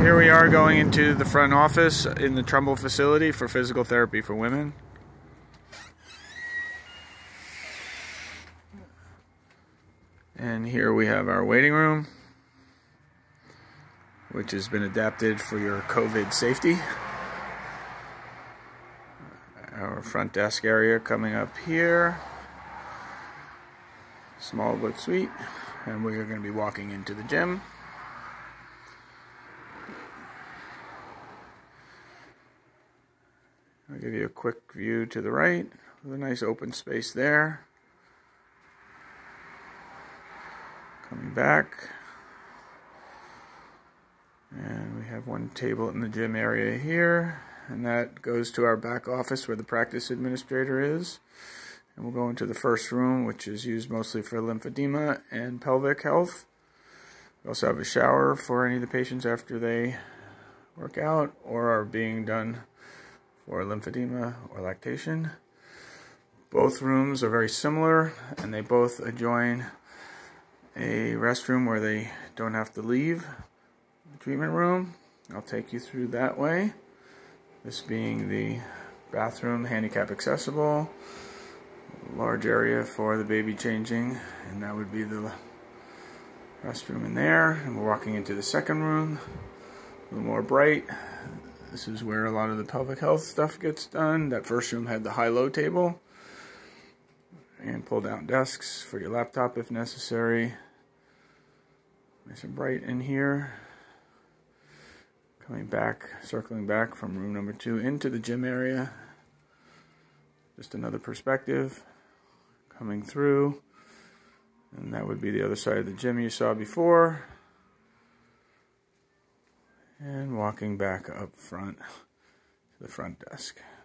Here we are going into the front office in the Trumbull facility for physical therapy for women. And here we have our waiting room, which has been adapted for your COVID safety. Our front desk area coming up here. Small but sweet. And we are going to be walking into the gym. I'll give you a quick view to the right with a nice open space there. Coming back. And we have one table in the gym area here. And that goes to our back office where the practice administrator is. And we'll go into the first room, which is used mostly for lymphedema and pelvic health. We also have a shower for any of the patients after they work out or are being done for lymphedema or lactation. Both rooms are very similar, and they both adjoin a restroom where they don't have to leave the treatment room. I'll take you through that way. This being the bathroom, handicap accessible, large area for the baby changing, and that would be the restroom in there. And we're walking into the second room, a little more bright. This is where a lot of the pelvic health stuff gets done. That first room had the high-low table and pull-down desks for your laptop if necessary. Nice and bright in here. Coming back, circling back from room number 2 into the gym area. Just another perspective coming through. And that would be the other side of the gym you saw before. And walking back up front to the front desk.